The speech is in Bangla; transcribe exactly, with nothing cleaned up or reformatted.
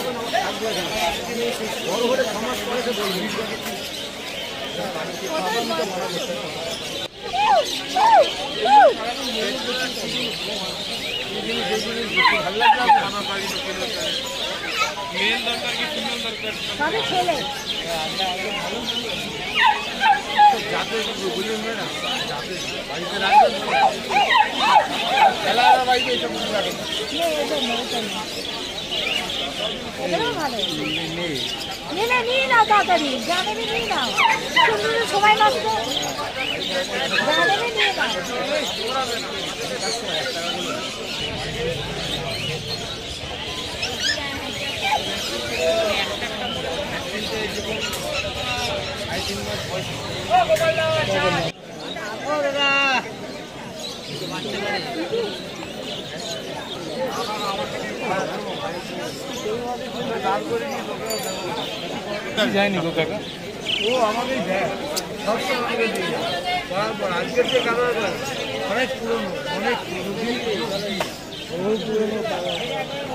নিয়ে নাও তাড়াতাড়ি, যা নেবে নিয়ে নাও, সময় নষ্ট যা নেবে নিয়ে নাও। যায়নি গো কাকা, ও আমাকেই দেয় সবসময় আমাকে দিয়ে তারপর আজকের যে কারণ অনেক পুরনো, অনেক পুরনো, বহু পুরনো।